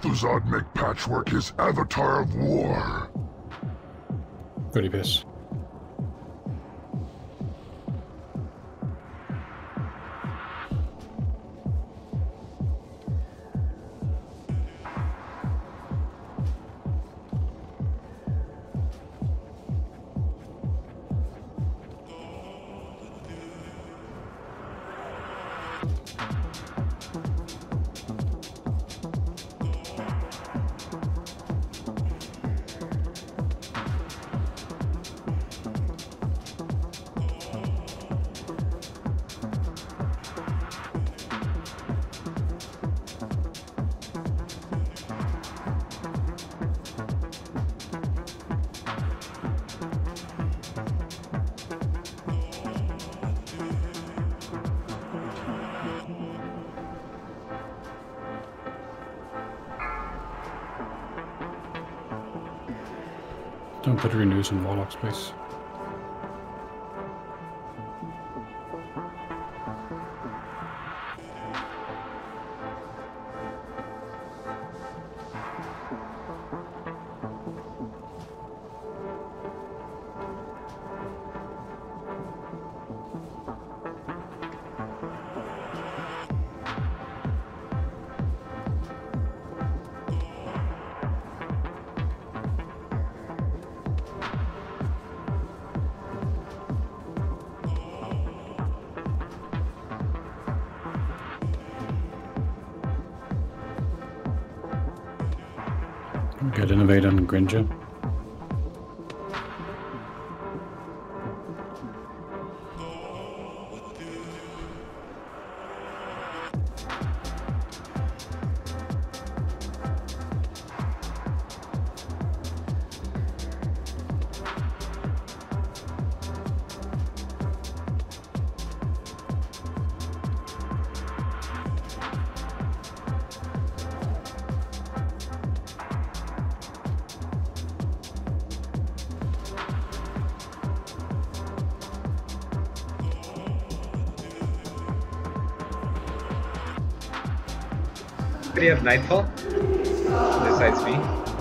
Balthazar make Patchwerk his avatar of war. Goody piss. Don't put renews in Warlock space. Get innovate on Grinja. Do you have Nightfall? Besides me?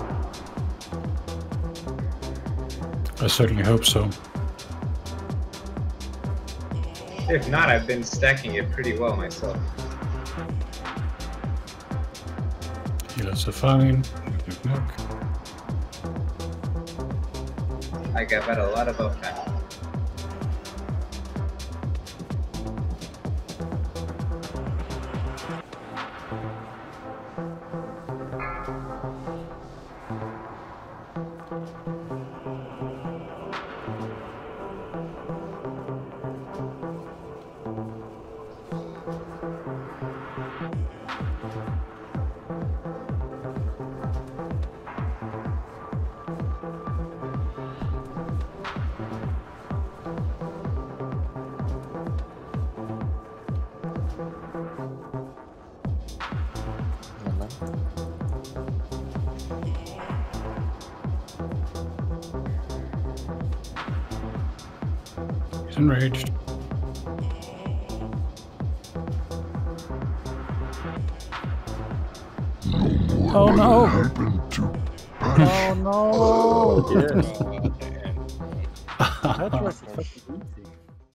I certainly hope so. If not, I've been stacking it pretty well myself. Healers are fine. Like, I've had a lot of buff time. He's enraged. Oh no! Oh no! Yes. Patchwerk is fucking easy.